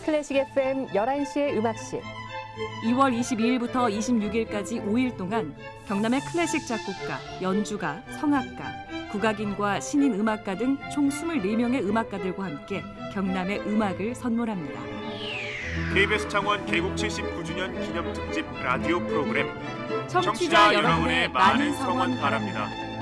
클래식 FM 11시의 음악실. 2월 22일부터 26일까지 5일 동안 경남의 클래식 작곡가, 연주가, 성악가, 국악인과 신인 음악가 등 총 24명의 음악가들과 함께 경남의 음악을 선물합니다. KBS 창원 개국 79주년 기념 특집 라디오 프로그램 청취자 여러분의 많은 성원 바랍니다.